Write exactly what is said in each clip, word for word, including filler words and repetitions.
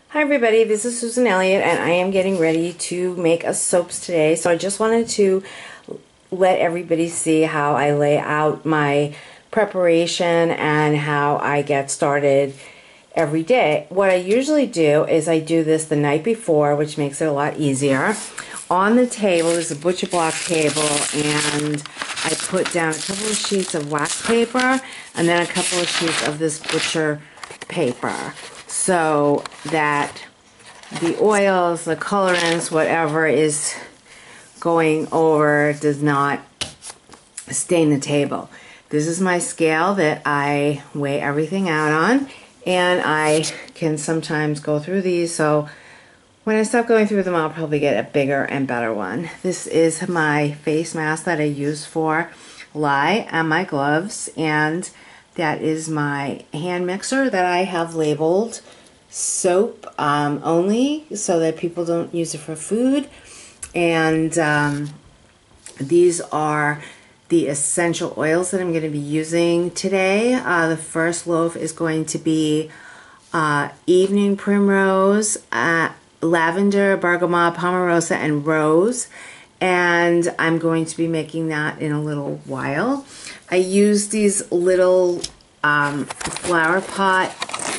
Hi everybody, this is Susan Elliott and I am getting ready to make a soaps today. So I just wanted to let everybody see how I lay out my preparation and how I get started every day. What I usually do is I do this the night before, which makes it a lot easier. On the table is a butcher block table, and I put down a couple of sheets of wax paper and then a couple of sheets of this butcher paper, so that the oils, the colorants, whatever is going over does not stain the table. This is my scale that I weigh everything out on, and I can sometimes go through these, so when I stop going through them I'll probably get a bigger and better one. This is my face mask that I use for lye, and my gloves, and that is my hand mixer that I have labeled soap um, only, so that people don't use it for food. And um, these are the essential oils that I'm going to be using today. Uh, the first loaf is going to be uh, evening primrose, uh, lavender, bergamot, pomarosa, and rose. And I'm going to be making that in a little while. I use these little um, flower pot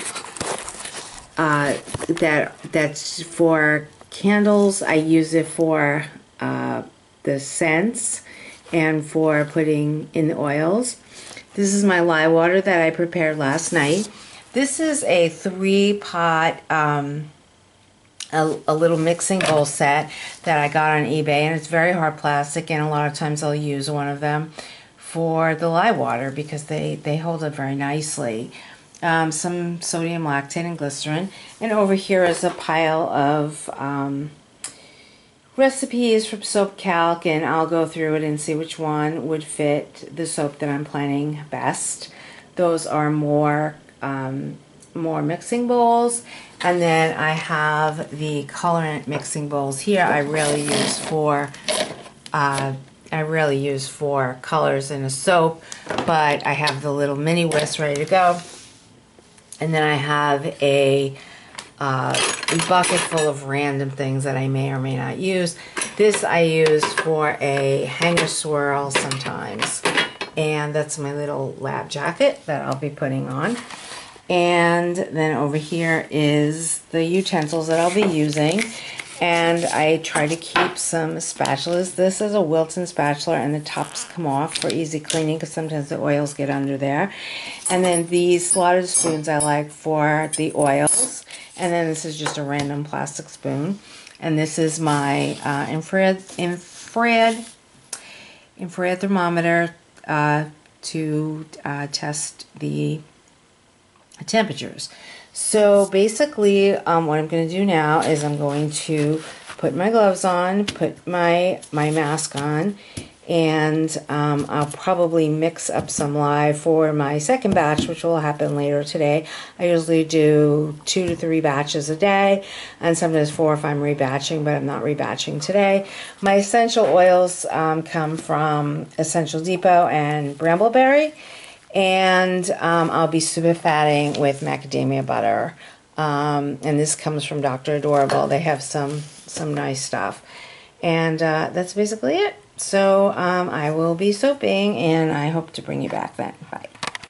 uh, that that's for candles. I use it for uh, the scents and for putting in the oils. This is my lye water that I prepared last night. This is a three pot um, A, a little mixing bowl set that I got on eBay, and it's very hard plastic, and a lot of times I'll use one of them for the lye water because they, they hold it very nicely. Um, some sodium lactate and glycerin, and over here is a pile of um, recipes from Soap Calc, and I'll go through it and see which one would fit the soap that I'm planning best. Those are more um, more mixing bowls, and then I have the colorant mixing bowls here. I really use for uh, I really use for colors in a soap, but I have the little mini whisk ready to go, and then I have a uh, bucket full of random things that I may or may not use. This I use for a hanger swirl sometimes, and that's my little lab jacket that I'll be putting on. And then over here is the utensils that I'll be using, and I try to keep some spatulas. This is a Wilton spatula, and the tops come off for easy cleaning because sometimes the oils get under there. And then these slotted spoons I like for the oils, and then this is just a random plastic spoon. And this is my uh, infrared, infrared, infrared thermometer uh, to uh, test the temperatures. So basically um, what I'm going to do now is I'm going to put my gloves on, put my my mask on, and um, I'll probably mix up some lye for my second batch, which will happen later today. I usually do two to three batches a day, and sometimes four if I'm rebatching, but I'm not rebatching today. My essential oils um, come from Essential Depot and Brambleberry, and um, I'll be super fatting with macadamia butter, um, and this comes from Doctor Adorable. They have some some nice stuff, and uh, that's basically it. So um, I will be soaping, and I hope to bring you back then. Bye.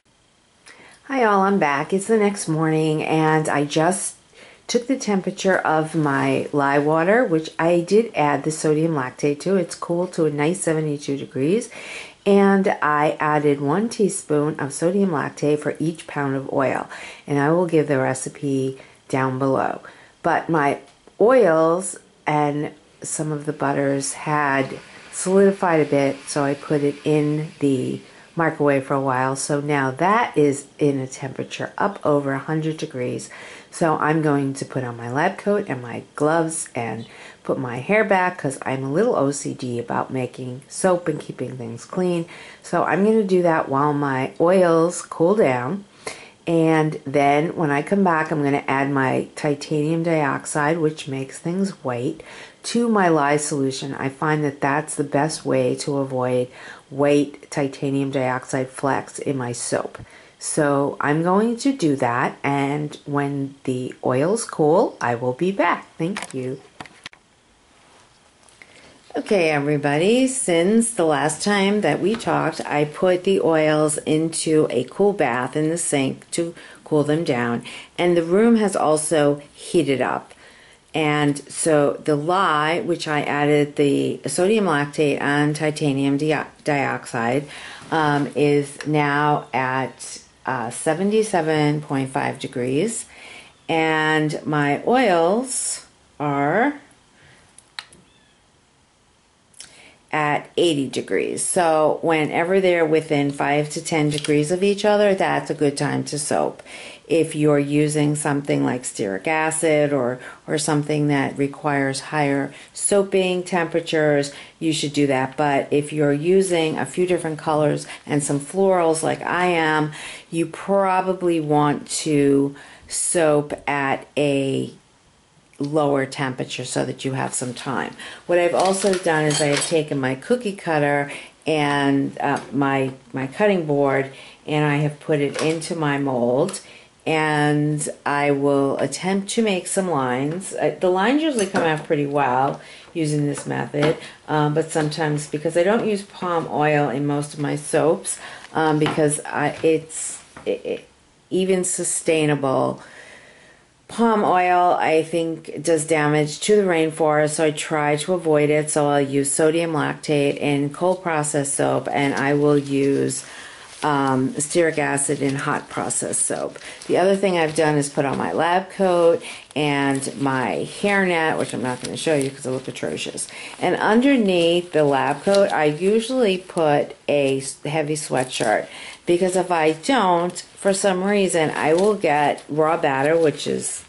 Hi all, I'm back. It's the next morning, and I just took the temperature of my lye water, which I did add the sodium lactate to. It's cooled to a nice seventy-two degrees. And I added one teaspoon of sodium lactate for each pound of oil, and I will give the recipe down below. But my oils and some of the butters had solidified a bit, so I put it in the microwave for a while. So now that is in a temperature up over one hundred degrees. So I'm going to put on my lab coat and my gloves and put my hair back because I'm a little O C D about making soap and keeping things clean. So I'm going to do that while my oils cool down. And then when I come back, I'm going to add my titanium dioxide, which makes things white, to my lye solution. I find that that's the best way to avoid white titanium dioxide flecks in my soap. So I'm going to do that, and when the oil's cool, I will be back. Thank you. Okay, everybody, since the last time that we talked, I put the oils into a cool bath in the sink to cool them down, and the room has also heated up. And so the lye, which I added the sodium lactate and titanium di dioxide, um, is now at uh, seventy-seven point five degrees, and my oils are at eighty degrees. So whenever they're within five to ten degrees of each other, that's a good time to soap. If you're using something like stearic acid or, or something that requires higher soaping temperatures, you should do that. But if you're using a few different colors and some florals like I am, you probably want to soap at a lower temperature so that you have some time. What I've also done is I have taken my cookie cutter and uh, my my cutting board, and I have put it into my mold, and I will attempt to make some lines. Uh, the lines usually come out pretty well using this method, um, but sometimes, because I don't use palm oil in most of my soaps, um, because I, it's it, it, even sustainable palm oil, I think, does damage to the rainforest, so I try to avoid it. So I'll use sodium lactate in cold process soap, and I will use um, stearic acid in hot process soap. The other thing I've done is put on my lab coat and my hairnet, which I'm not going to show you because it looks atrocious. And underneath the lab coat, I usually put a heavy sweatshirt, because if I don't, for some reason, I will get raw batter, which is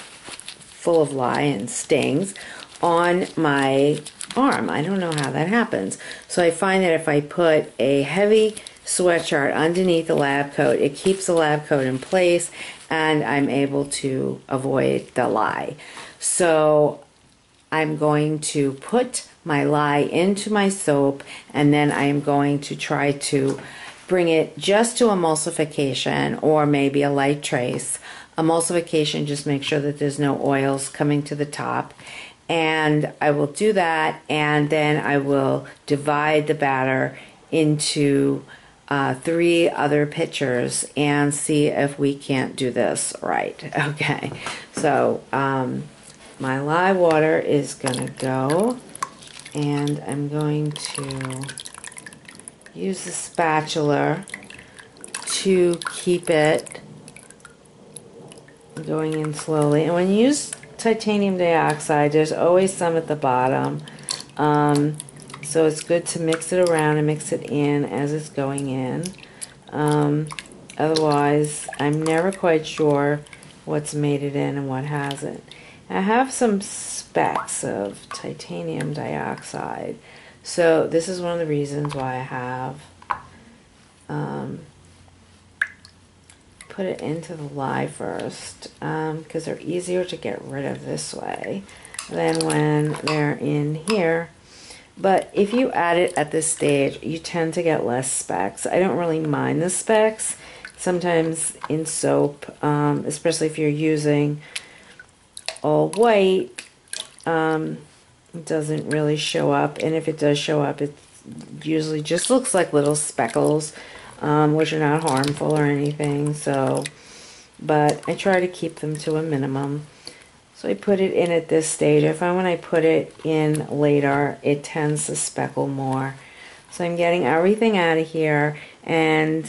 full of lye and stings, on my arm. I don't know how that happens. So I find that if I put a heavy sweatshirt underneath the lab coat, it keeps the lab coat in place, and I'm able to avoid the lye. So I'm going to put my lye into my soap, and then I am going to try to bring it just to emulsification, or maybe a light trace. Emulsification, just make sure that there's no oils coming to the top. And I will do that, and then I will divide the batter into uh, three other pitchers and see if we can't do this right. Okay, so um, my lye water is going to go, and I'm going to use the spatula to keep it going in slowly. And when you use titanium dioxide, there's always some at the bottom. Um, so it's good to mix it around and mix it in as it's going in. Um, otherwise, I'm never quite sure what's made it in and what hasn't. I have some specks of titanium dioxide. So this is one of the reasons why I have um, put it into the lye first, um, because they're easier to get rid of this way than when they're in here. But if you add it at this stage, you tend to get less specks. I don't really mind the specks sometimes in soap, um, especially if you're using all white. Um, It doesn't really show up, and if it does show up, it usually just looks like little speckles, um, which are not harmful or anything. So, but I try to keep them to a minimum. So I put it in at this stage. I find when I put it in later, it tends to speckle more. So I'm getting everything out of here, and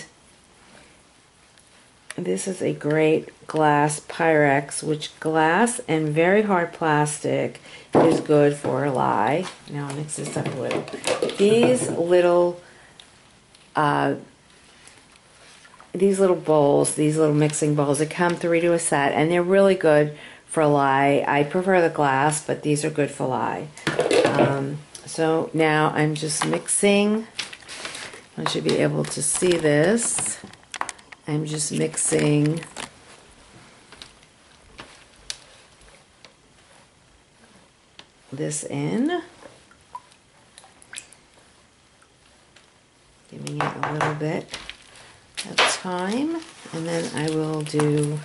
this is a great glass Pyrex, which glass and very hard plastic is good for lye. Now I'll mix this up a little. These little, uh, these little bowls, these little mixing bowls, that come three to a set, and they're really good for lye. I prefer the glass, but these are good for lye. Um, so now I'm just mixing. I should be able to see this. I'm just mixing this in, giving it a little bit of time, and then I will do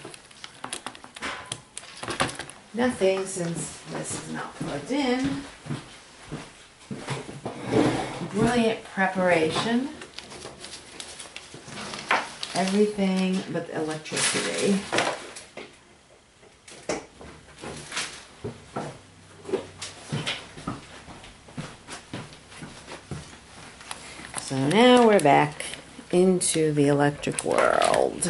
nothing since this is not plugged in. Brilliant preparation. Everything but the electricity. So now we're back into the electric world.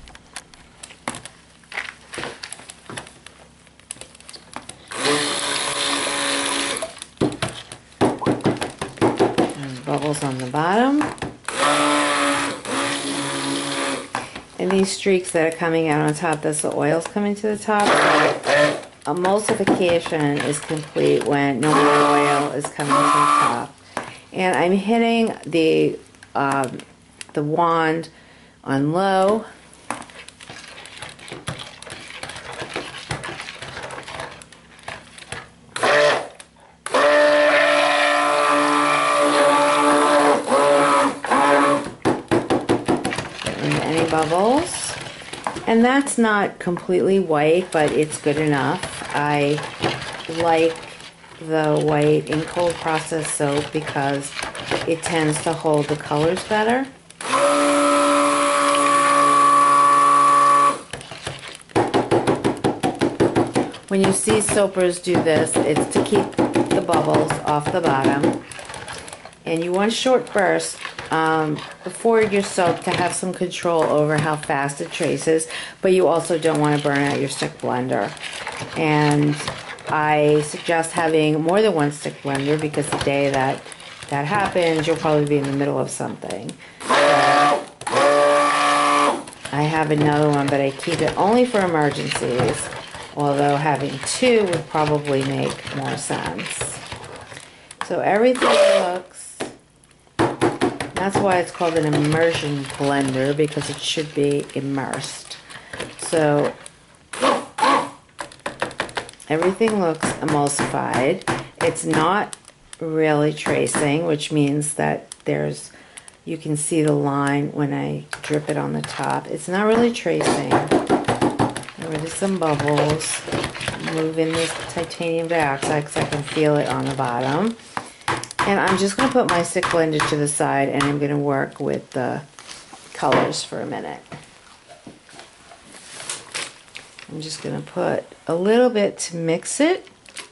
There's bubbles on the bottom. And these streaks that are coming out on top, that's the oils coming to the top. Emulsification is complete when no more oil is coming to the top. And I'm hitting the um, the wand on low. Any bubbles. And that's not completely white, but it's good enough. I like the white in cold process soap because it tends to hold the colors better. When you see soapers do this, it's to keep the bubbles off the bottom. And you want short bursts um, before your soap to have some control over how fast it traces, but you also don't want to burn out your stick blender. And I suggest having more than one stick blender because the day that that happens, you'll probably be in the middle of something. So I have another one, but I keep it only for emergencies, although having two would probably make more sense. So everything looks, that's why it's called an immersion blender, because it should be immersed. So everything looks emulsified. It's not really tracing, which means that there's, you can see the line when I drip it on the top. It's not really tracing. There are some bubbles. Move in this titanium dioxide because I can feel it on the bottom. And I'm just going to put my stick blender to the side and I'm going to work with the colors for a minute. I'm just going to put a little bit to mix it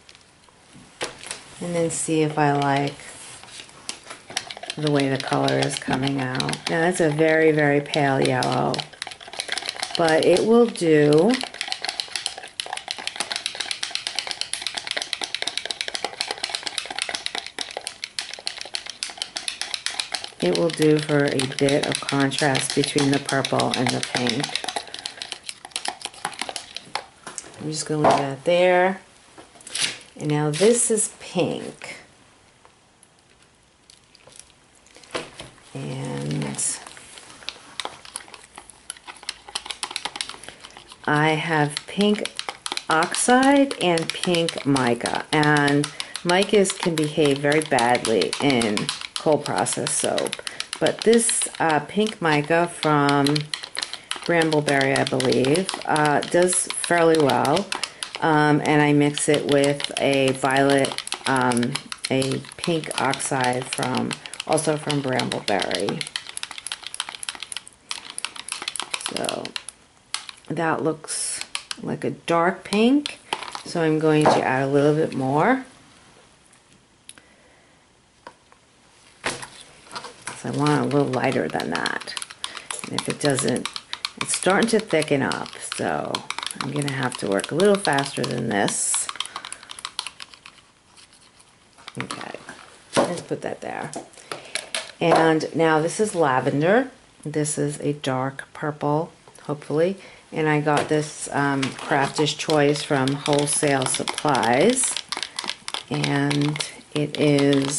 and then see if I like the way the color is coming out. Now that's a very, very pale yellow, but it will do. It will do for a bit of contrast between the purple and the pink. I'm just going to leave that there. And now this is pink. And I have pink oxide and pink mica. And micas can behave very badly in cold process soap. But this uh, pink mica from Brambleberry, I believe, uh, does fairly well. Um, and I mix it with a violet, um, a pink oxide from, also from Brambleberry. So that looks like a dark pink. So I'm going to add a little bit more. So I want a little lighter than that. And if it doesn't, it's starting to thicken up. So I'm going to have to work a little faster than this. Okay, let's put that there. And now this is lavender. This is a dark purple, hopefully. And I got this um, Crafter's Choice from Wholesale Supplies. And it is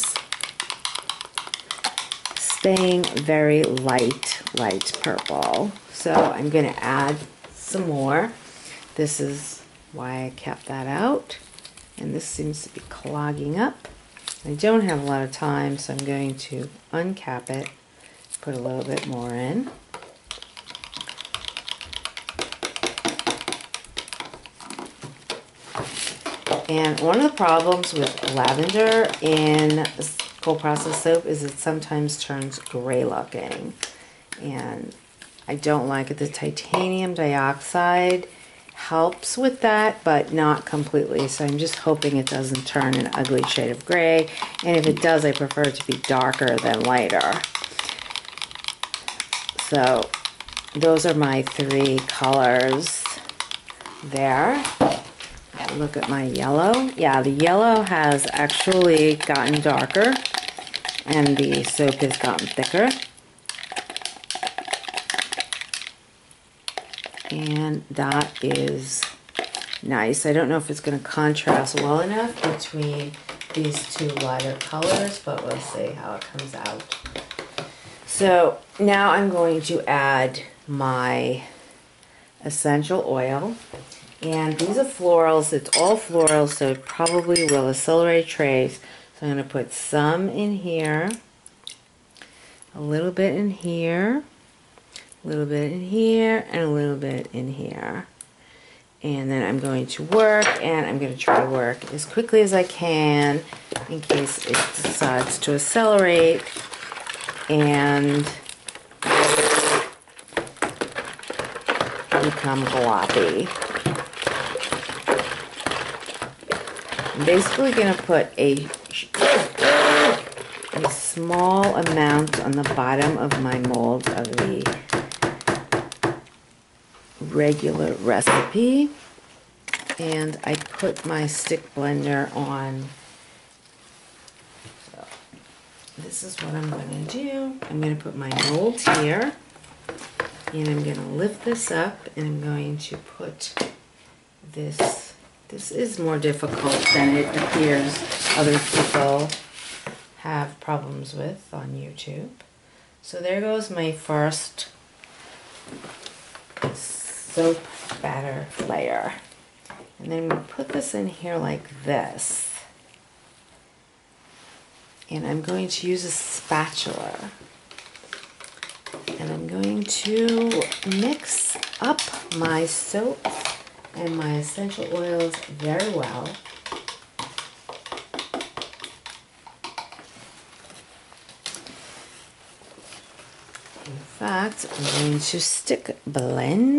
staying very light, light purple. So I'm going to add some more. This is why I kept that out. And this seems to be clogging up. I don't have a lot of time, so I'm going to uncap it, put a little bit more in. And one of the problems with lavender in cold process soap is it sometimes turns gray looking. And I don't like it. The titanium dioxide helps with that, but not completely. So I'm just hoping it doesn't turn an ugly shade of gray. And if it does, I prefer it to be darker than lighter. So those are my three colors there. Look at my yellow. Yeah, the yellow has actually gotten darker and the soap has gotten thicker. And that is nice. I don't know if it's going to contrast well enough between these two lighter colors, but we'll see how it comes out. So now I'm going to add my essential oil. And these are florals. It's all florals, so it probably will accelerate trace. So I'm going to put some in here, a little bit in here, a little bit in here, and a little bit in here. And then I'm going to work, and I'm going to try to work as quickly as I can in case it decides to accelerate and become gloppy. I'm basically going to put a, a small amount on the bottom of my mold of the regular recipe, and I put my stick blender on. So this is what I'm going to do. I'm going to put my mold here, and I'm going to lift this up, and I'm going to put this. This is more difficult than it appears other people have problems with on YouTube. So there goes my first soap batter layer. And then we put this in here like this. And I'm going to use a spatula. And I'm going to mix up my soap and my essential oils very well. In fact, I'm going to stick blend.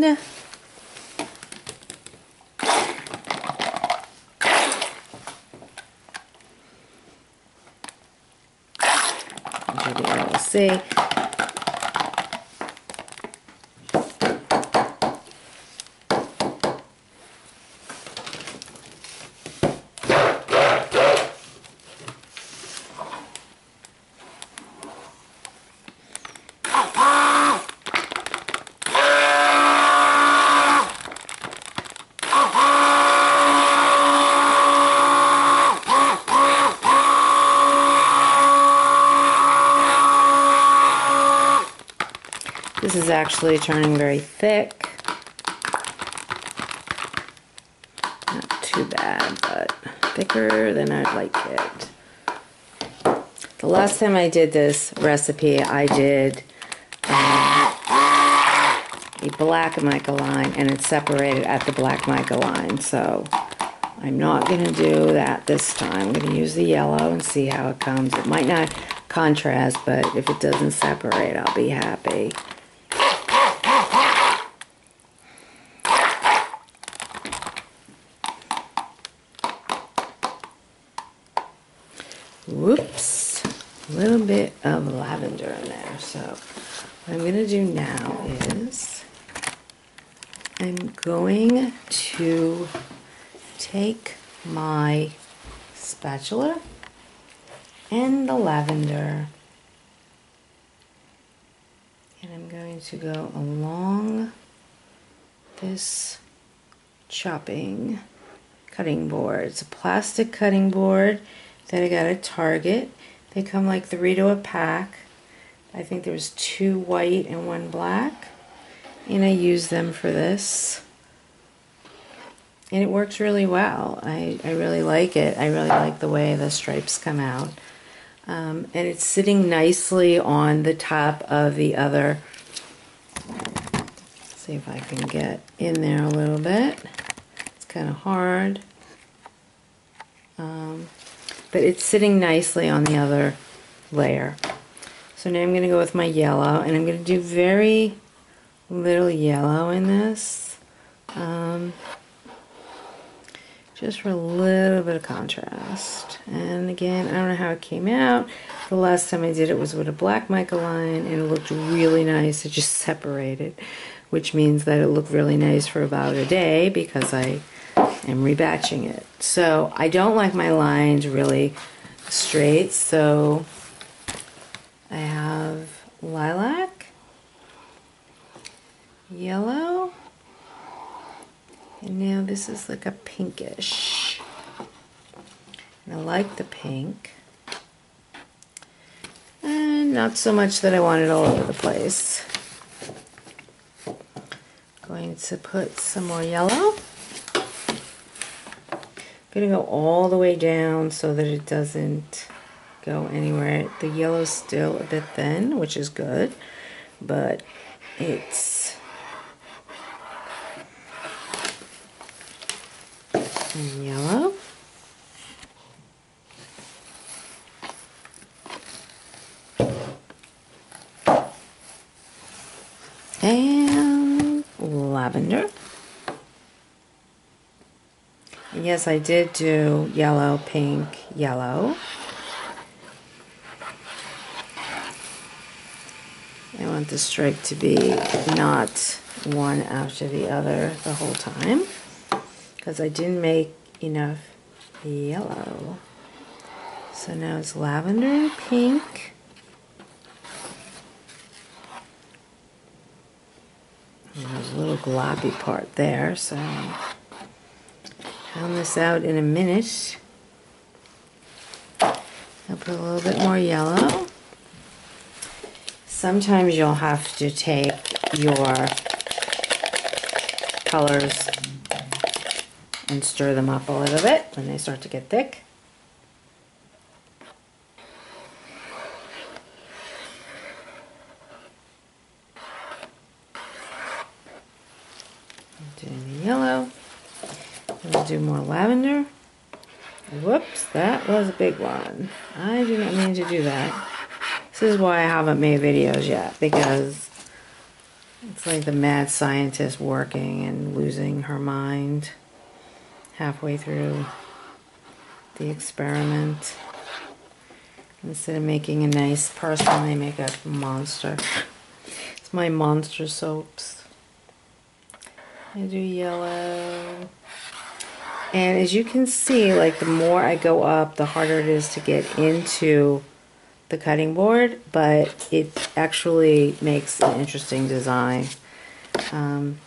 Maybe I will see. This is actually turning very thick. Not too bad, but thicker than I'd like it. The last time I did this recipe, I did um, a black mica line, and it separated at the black mica line. So I'm not going to do that this time. I'm going to use the yellow and see how it comes. It might not contrast, but if it doesn't separate, I'll be happy. Whoops, a little bit of lavender in there. So what I'm going to do now is I'm going to take my spatula and the lavender, and I'm going to go along this chopping cutting board. It's a plastic cutting board that I got at Target. They come like three to a pack. I think there's two white and one black, and I use them for this, and it works really well. I, I really like it. I really like the way the stripes come out, um, and it's sitting nicely on the top of the other. Let's see if I can get in there a little bit. It's kind of hard. Um, but it's sitting nicely on the other layer. So now I'm going to go with my yellow, and I'm going to do very little yellow in this. Um, just for a little bit of contrast. And again, I don't know how it came out. The last time I did it was with a black mica line, and it looked really nice. It just separated, which means that it looked really nice for about a day because I am rebatching it. So I don't like my lines really straight, so I have lilac, yellow, and now this is like a pinkish. And I like the pink. And not so much that I want it all over the place. Going to put some more yellow. I'm going to go all the way down so that it doesn't go anywhere. The yellow's still a bit thin, which is good, but it's yellow. And lavender. And yes, I did do yellow, pink, yellow. I want the stripe to be not one after the other the whole time, because I didn't make enough yellow. So now it's lavender and pink. And there's a little gloppy part there, so I'll pound this out in a minute. I'll put a little bit more yellow. Sometimes you'll have to take your colors and stir them up a little bit when they start to get thick. Doing the yellow. We'll do more lavender. Whoops, that was a big one. I did not mean to do that. This is why I haven't made videos yet, because it's like the mad scientist working and losing her mind halfway through the experiment. Instead of making a nice person, they make a monster. It's my monster soaps. I do yellow. And as you can see, like the more I go up, the harder it is to get into the cutting board, but it actually makes an interesting design. Um,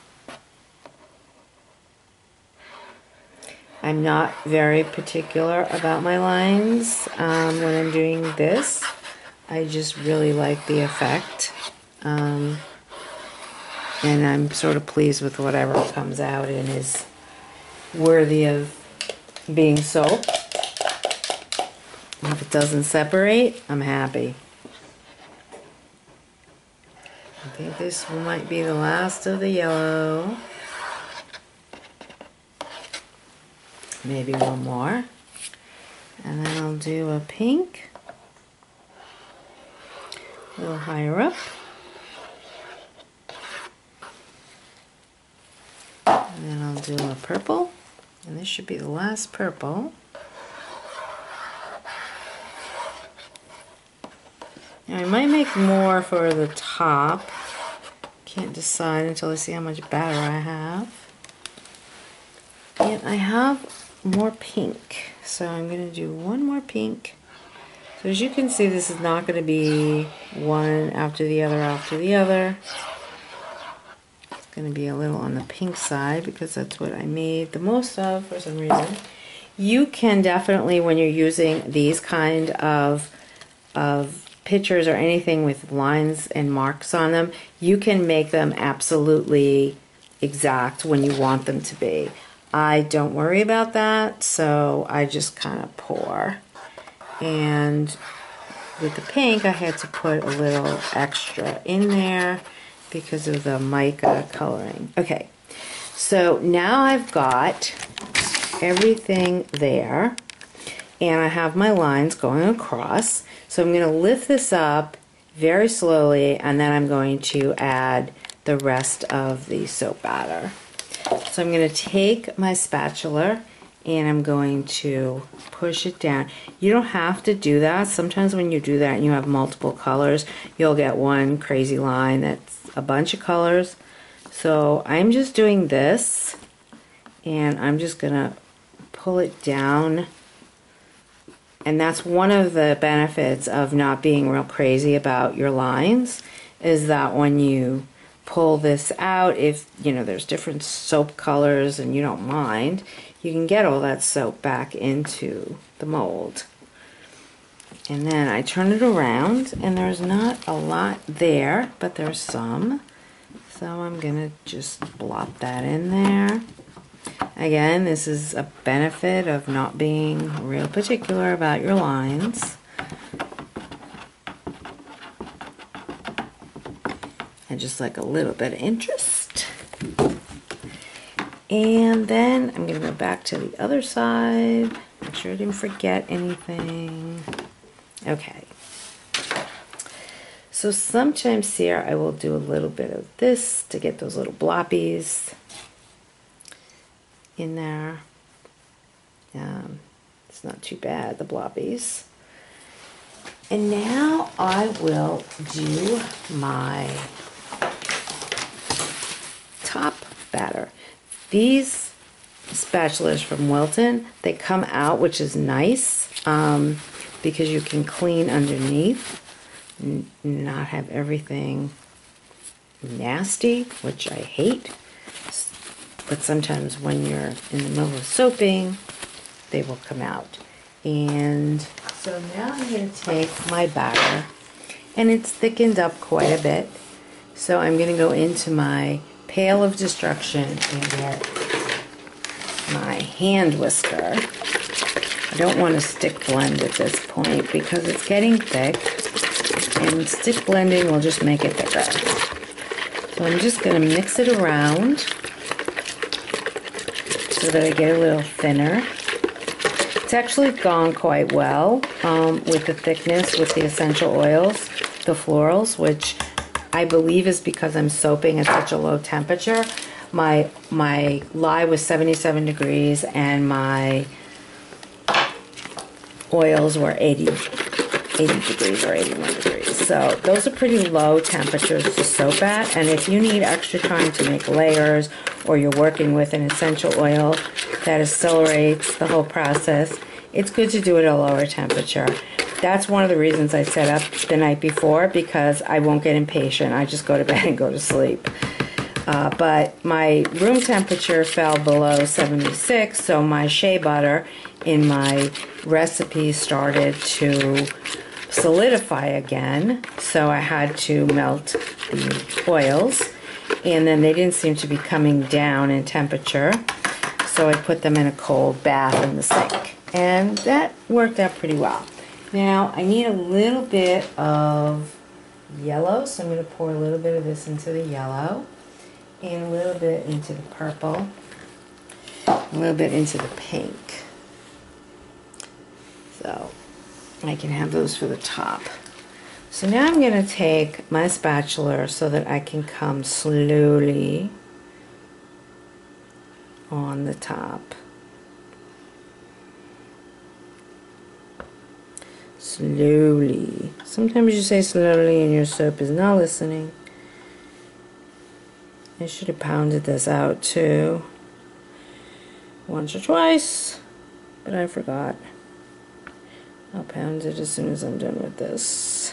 I'm not very particular about my lines um, when I'm doing this. I just really like the effect. Um, and I'm sort of pleased with whatever comes out and is worthy of being soaked. If it doesn't separate, I'm happy. I think this might be the last of the yellow. Maybe one more. And then I'll do a pink. A little higher up. And then I'll do a purple. And this should be the last purple. Now I might make more for the top. Can't decide until I see how much batter I have. And I have more pink. So I'm going to do one more pink. So as you can see, this is not going to be one after the other after the other. It's going to be a little on the pink side because that's what I made the most of for some reason. You can definitely, when you're using these kind of, of pictures or anything with lines and marks on them, you can make them absolutely exact when you want them to be. I don't worry about that, so I just kind of pour. And with the pink, I had to put a little extra in there because of the mica coloring. Okay, so now I've got everything there. and I have my lines going across. So I'm going to lift this up very slowly, and then I'm going to add the rest of the soap batter. So I'm going to take my spatula and I'm going to push it down. You don't have to do that. Sometimes when you do that and you have multiple colors, you'll get one crazy line that's a bunch of colors. So I'm just doing this, and I'm just going to pull it down. And that's one of the benefits of not being real crazy about your lines, is that when you pull this out, if you know there's different soap colors and you don't mind, you can get all that soap back into the mold. And then I turn it around, and there's not a lot there, but there's some. So I'm gonna just blop that in there. Again, this is a benefit of not being real particular about your lines. And just like a little bit of interest. And then I'm going to go back to the other side. Make sure I didn't forget anything. Okay. So sometimes here I will do a little bit of this to get those little bloppies in there. Um, it's not too bad, the bloppies. And now I will do my top batter. These spatulas from Wilton, they come out, which is nice, um, because you can clean underneath and not have everything nasty, which I hate. But sometimes when you're in the middle of soaping, they will come out. And so now I'm going to take my batter, and it's thickened up quite a bit. So I'm going to go into my pail of destruction and get my hand whisker. I don't want to stick blend at this point because it's getting thick, and stick blending will just make it thicker. So I'm just going to mix it around so that I get a little thinner. It's actually gone quite well um, with the thickness, with the essential oils, the florals, which I believe is because I'm soaping at such a low temperature. My my lye was seventy-seven degrees and my oils were eighty, eighty degrees or eighty-one degrees. So those are pretty low temperatures to soap at, and if you need extra time to make layers, or you're working with an essential oil that accelerates the whole process, it's good to do it at a lower temperature. That's one of the reasons I set up the night before, because I won't get impatient. I just go to bed and go to sleep. Uh, but my room temperature fell below seventy-six, so my shea butter in my recipe started to solidify again. So I had to melt the oils, and then they didn't seem to be coming down in temperature. So I put them in a cold bath in the sink, and that worked out pretty well. Now I need a little bit of yellow, so I'm going to pour a little bit of this into the yellow, and a little bit into the purple, a little bit into the pink. So I can have those for the top. So now I'm going to take my spatula so that I can come slowly on the top. Slowly. Sometimes you say slowly and your soap is not listening. I should have pounded this out too, once or twice, but I forgot. I'll pound it as soon as I'm done with this.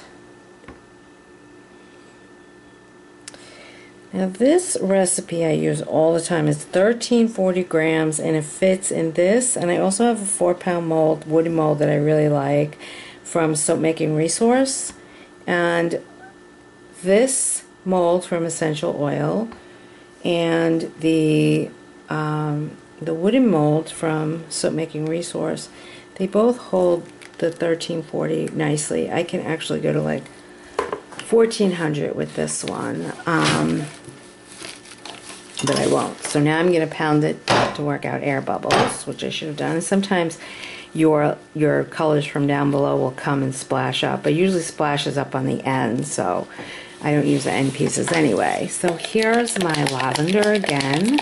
Now this recipe I use all the time. It's thirteen forty grams, and it fits in this. And I also have a four pound mold, woody mold that I really like from Soap Making Resource. And this mold from Essential Oil and the um, the wooden mold from Soap Making Resource, they both hold the thirteen forty nicely. I can actually go to like fourteen hundred with this one, um, but I won't. So now I'm going to pound it to work out air bubbles, which I should have done. Sometimes your your colors from down below will come and splash up. It usually splashes up on the end, so I don't use the end pieces anyway. So here's my lavender again.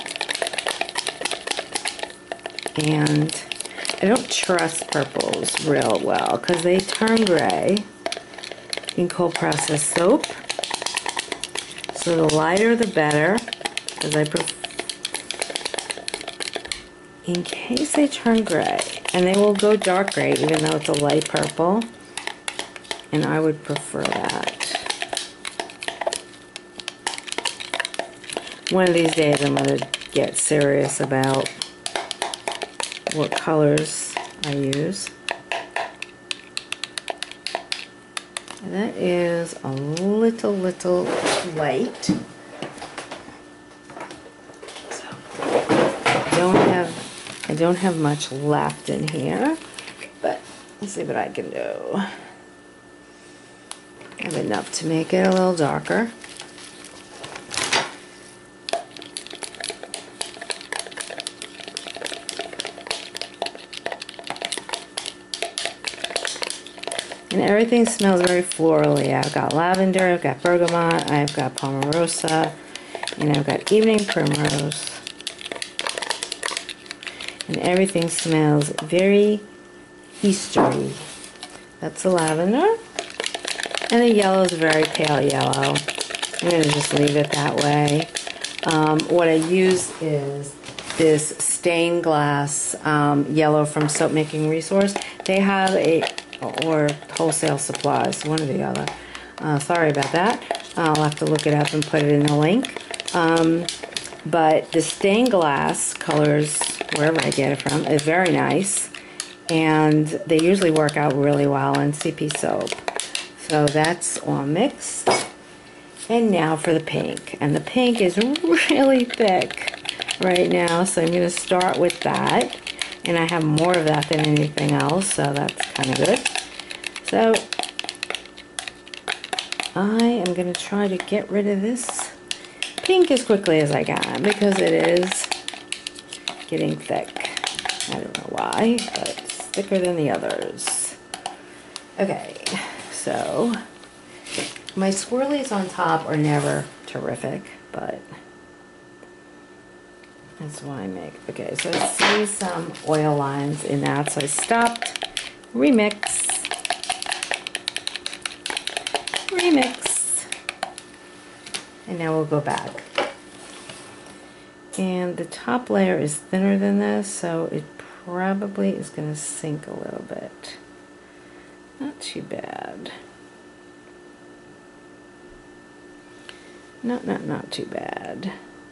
And I don't trust purples real well because they turn gray in cold processed soap. So the lighter the better, because I prefer, in case they turn gray, and they will go dark gray even though it's a light purple, and I would prefer that. One of these days I'm going to get serious about what colors I use. And that is a little, little light. So I don't have, I don't have much left in here, but let's see what I can do. I have enough to make it a little darker. And everything smells very florally. I've got lavender, I've got bergamot, I've got palmarosa, and I've got evening primrose. And everything smells very Eastery. That's the lavender. And the yellow is very pale yellow. I'm going to just leave it that way. Um, what I use is this stained glass um, yellow from Soap Making Resource. They have a, or Wholesale Supplies, one or the other. Uh, sorry about that. I'll have to look it up and put it in the link. Um, but the stained glass colors, wherever I get it from, is very nice. And they usually work out really well in C P soap. So that's all mixed. And now for the pink. And the pink is really thick right now, so I'm going to start with that. And I have more of that than anything else, so that's kind of good. So I am going to try to get rid of this pink as quickly as I can because it is getting thick. I don't know why, but it's thicker than the others. Okay, so my swirlies on top are never terrific, but that's why I make. Okay, so I see some oil lines in that, so I stopped, remix, remix, and now we'll go back. And the top layer is thinner than this, so it probably is going to sink a little bit. Not too bad. Not, not, not too bad.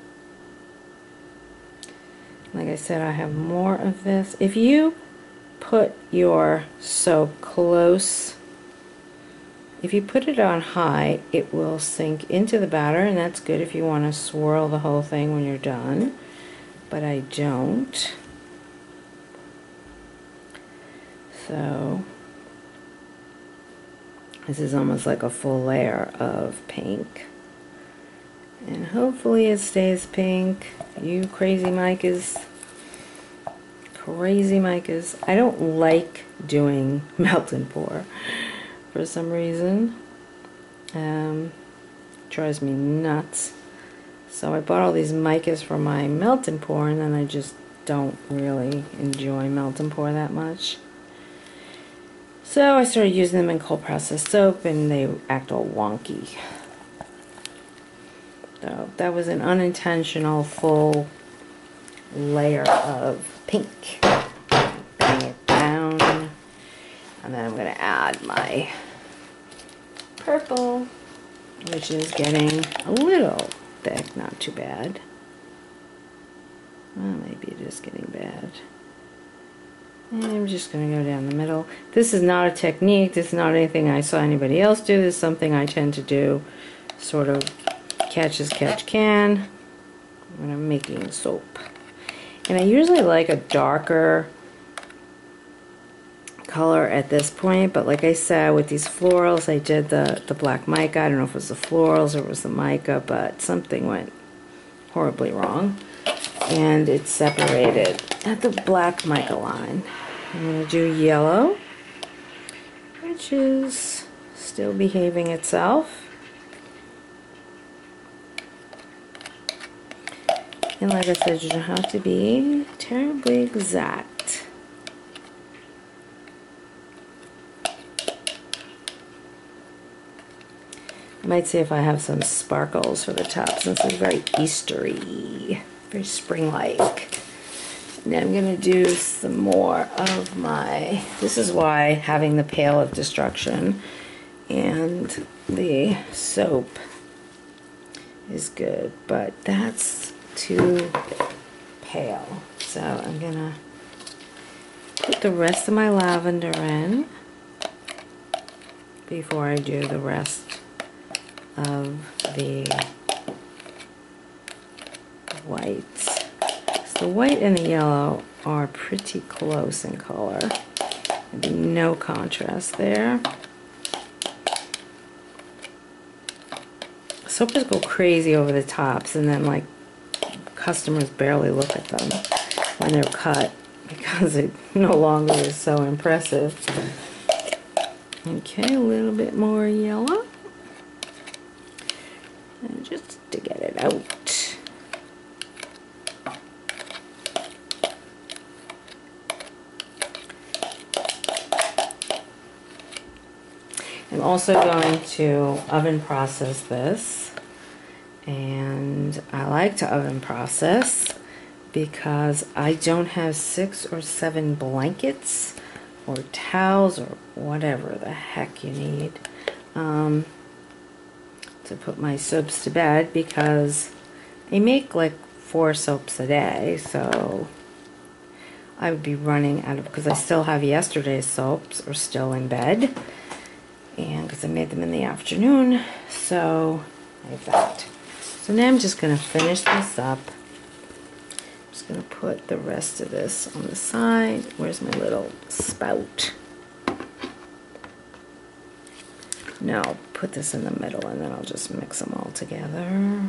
Like I said, I have more of this. If you put your soap close, if you put it on high, it will sink into the batter, and that's good if you want to swirl the whole thing when you're done. But I don't. So this is almost like a full layer of pink. And hopefully it stays pink. You crazy micas. Crazy micas. I don't like doing melt and pour for some reason. Um, drives me nuts. So I bought all these micas for my melt and pour, and then I just don't really enjoy melt and pour that much. So I started using them in cold processed soap, and they act all wonky. So that was an unintentional full layer of pink. Bang it down. And then I'm going to add my purple, which is getting a little thick, not too bad. Well, maybe it is getting bad. And I'm just going to go down the middle. This is not a technique. This is not anything I saw anybody else do. This is something I tend to do, sort of catch as catch can when I'm making soap. And I usually like a darker color at this point, but like I said, with these florals, I did the, the black mica. I don't know if it was the florals or it was the mica, but something went horribly wrong. And it separated at the black mica line. I'm going to do yellow, which is still behaving itself. And like I said, you don't have to be terribly exact. I might see if I have some sparkles for the top since it's very Eastery, very spring-like. Now I'm going to do some more of my, this is why having the Pail of Destruction and the soap is good, but that's too pale. So I'm going to put the rest of my lavender in before I do the rest of the whites. So the white and the yellow are pretty close in color. There'd be no contrast there. Soapers go crazy over the tops, and then like customers barely look at them when they're cut because it no longer is so impressive. Okay, a little bit more yellow. And just to get it out. I'm also going to oven process this, and I like to oven process because I don't have six or seven blankets or towels or whatever the heck you need um, to put my soaps to bed, because I make like four soaps a day, so I would be running out of, because I still have yesterday's soaps are still in bed, and because I made them in the afternoon, so I have that. So now I'm just going to finish this up. I'm just going to put the rest of this on the side. Where's my little spout? No, put this in the middle and then I'll just mix them all together.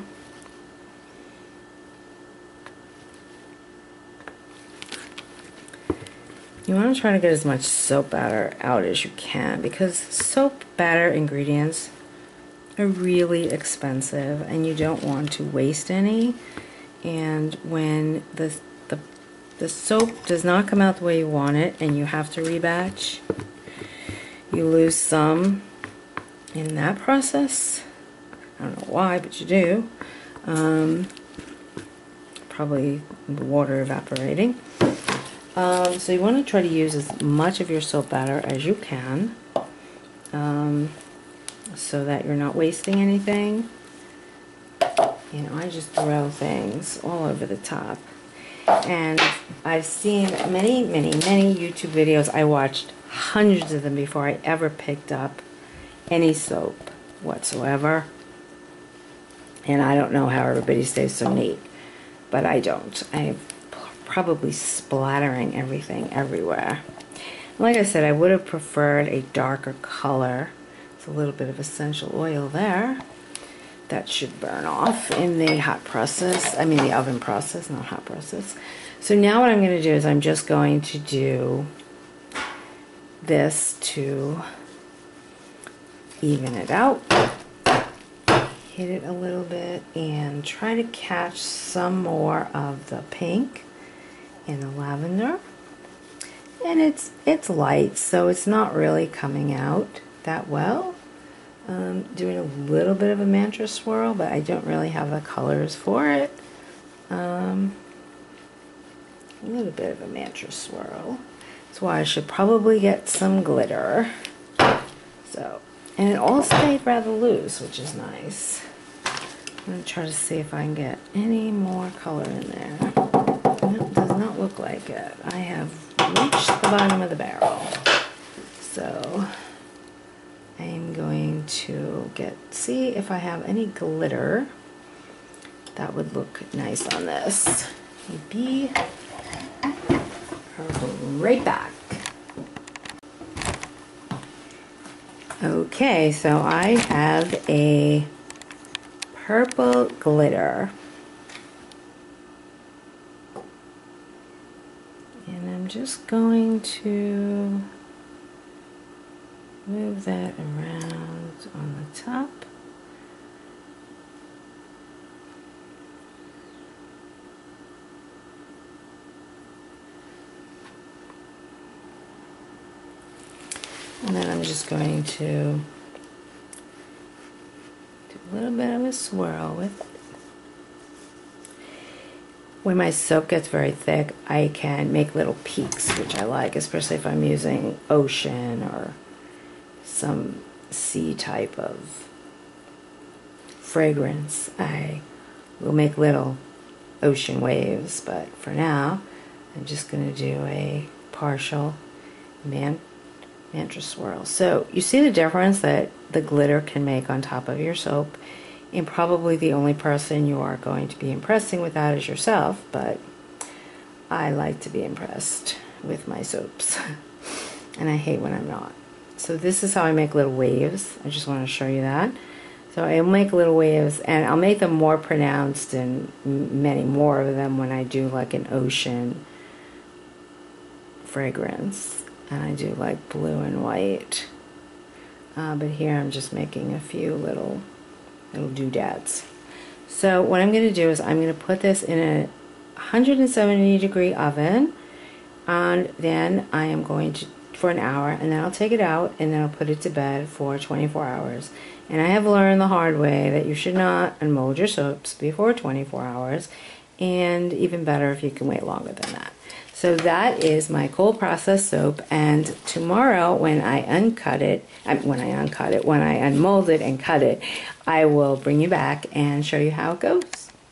You want to try to get as much soap batter out as you can, because soap batter ingredients are really expensive and you don't want to waste any. And when the, the, the soap does not come out the way you want it and you have to rebatch, you lose some in that process. I don't know why, but you do. Um, probably the water evaporating. Um, so you want to try to use as much of your soap batter as you can, um, so that you're not wasting anything. You know, I just throw things all over the top. And I've seen many, many, many YouTube videos. I watched hundreds of them before I ever picked up any soap whatsoever. And I don't know how everybody stays so neat, but I don't. I probably splattering everything everywhere. Like I said, I would have preferred a darker color. It's a little bit of essential oil there. That should burn off in the hot process. I mean the oven process, not hot process. So now what I'm going to do is I'm just going to do this to even it out. Hit it a little bit and try to catch some more of the pink in the lavender. And it's it's light, so it's not really coming out that well. Um, doing a little bit of a mantra swirl, but I don't really have the colors for it. Um, a little bit of a mantra swirl. That's why I should probably get some glitter. So, and it all stayed rather loose, which is nice. I'm going to try to see if I can get any more color in there. It does not look like it. I have reached the bottom of the barrel. So I'm going to get, see if I have any glitter that would look nice on this. Be right back. Okay, so I have a purple glitter. And I'm just going to move that around on the top. And then I'm just going to do a little bit of a swirl with it. When my soap gets very thick, I can make little peaks, which I like, especially if I'm using ocean or some sea type of fragrance. I will make little ocean waves, but for now, I'm just going to do a partial man mantra swirl. So you see the difference that the glitter can make on top of your soap. And probably the only person you are going to be impressing with that is yourself, but I like to be impressed with my soaps. And I hate when I'm not. So this is how I make little waves. I just want to show you that. So I'll make little waves, and I'll make them more pronounced and many more of them when I do like an ocean fragrance. And I do like blue and white. Uh, but here I'm just making a few little little doodads. So what I'm going to do is I'm going to put this in a one hundred seventy degree oven, and then I am going to for an hour, and then I'll take it out and then I'll put it to bed for twenty-four hours. And I have learned the hard way that you should not unmold your soaps before twenty-four hours, and even better if you can wait longer than that. So that is my cold process soap, and tomorrow when I uncut it, when I uncut it, when I unmold it and cut it, I will bring you back and show you how it goes.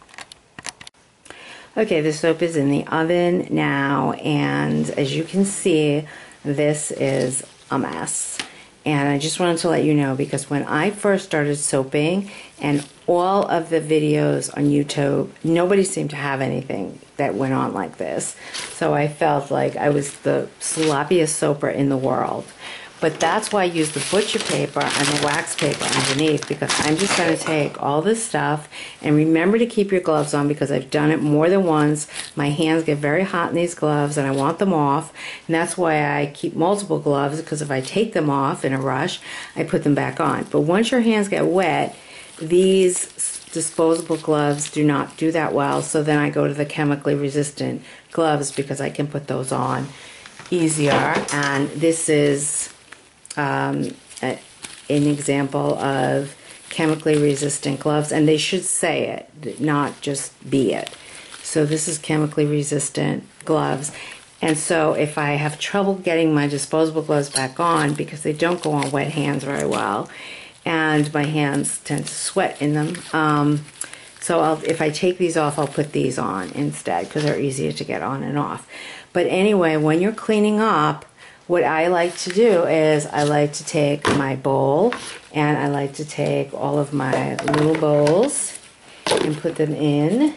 Okay, the soap is in the oven now, and as you can see, this is a mess. And I just wanted to let you know, because when I first started soaping, and all of the videos on YouTube, nobody seemed to have anything that went on like this. So I felt like I was the sloppiest soaper in the world. But that's why I use the butcher paper and the wax paper underneath, because I'm just going to take all this stuff, and remember to keep your gloves on, because I've done it more than once. My hands get very hot in these gloves and I want them off, and that's why I keep multiple gloves, because if I take them off in a rush, I put them back on. But once your hands get wet, these disposable gloves do not do that well, so then I go to the chemically resistant gloves because I can put those on easier. And this is Um, a, an example of chemically resistant gloves, and they should say it, not just be it. So this is chemically resistant gloves, and so if I have trouble getting my disposable gloves back on, because they don't go on wet hands very well, and my hands tend to sweat in them, um, so I'll, if I take these off, I'll put these on instead, because they're easier to get on and off. But anyway, when you're cleaning up, what I like to do is I like to take my bowl, and I like to take all of my little bowls and put them in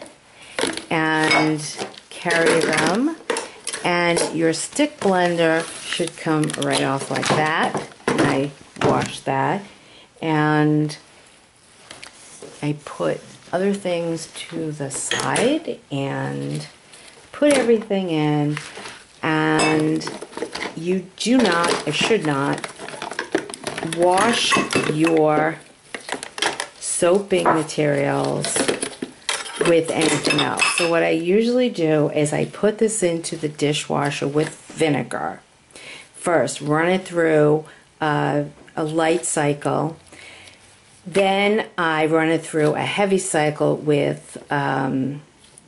and carry them. And your stick blender should come right off like that. And I wash that. And I put other things to the side and put everything in. And you do not, or should not, wash your soaping materials with anything else. So what I usually do is I put this into the dishwasher with vinegar. First, run it through uh, a light cycle. Then I run it through a heavy cycle with um,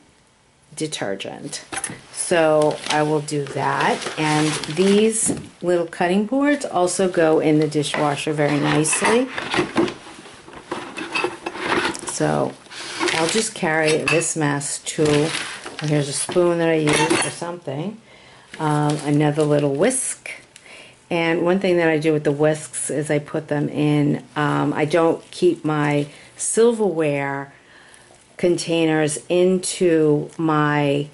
detergent. So I will do that, and these little cutting boards also go in the dishwasher very nicely. So I'll just carry this mess to, here's a spoon that I use or something, um, another little whisk. And one thing that I do with the whisks is I put them in, um, I don't keep my silverware containers into my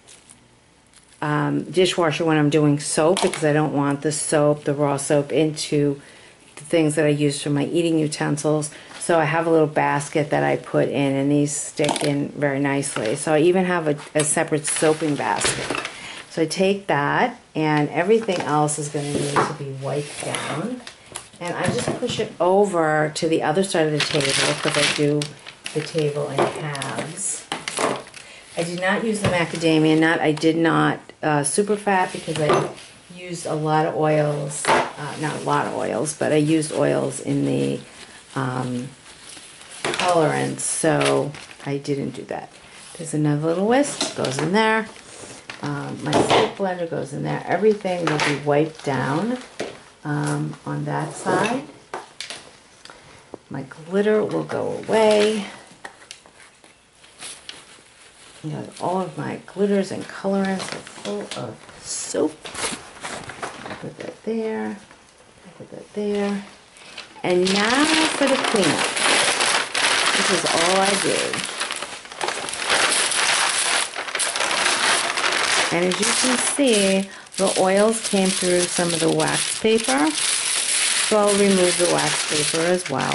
um, dishwasher when I'm doing soap, because I don't want the soap, the raw soap, into the things that I use for my eating utensils. So I have a little basket that I put in, and these stick in very nicely. So I even have a, a separate soaping basket. So I take that, and everything else is going to need to be wiped down. And I just push it over to the other side of the table because I do the table in halves. I did not use the macadamia nut. I did not uh, super fat because I used a lot of oils. Uh, not a lot of oils, but I used oils in the um, colorants, so I didn't do that. There's another little whisk, goes in there. Um, my stick blender goes in there. Everything will be wiped down um, on that side. My glitter will go away. You know, all of my glitters and colorants are full of soap. I put that there. I put that there. And now for the cleanup. This is all I do. And as you can see, the oils came through some of the wax paper. So I'll remove the wax paper as well.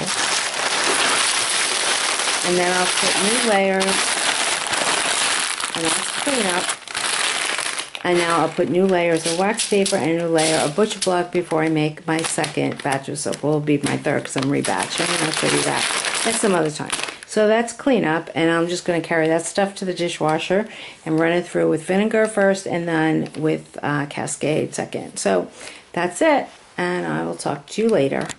And then I'll put new layers. And that's cleanup. And now I'll put new layers of wax paper and a new layer of butcher block before I make my second batch of soap. Will be my third because I'm rebatching, and I'll show you that at some other time. So that's cleanup, and I'm just going to carry that stuff to the dishwasher and run it through with vinegar first and then with uh, Cascade second. So that's it, and I will talk to you later.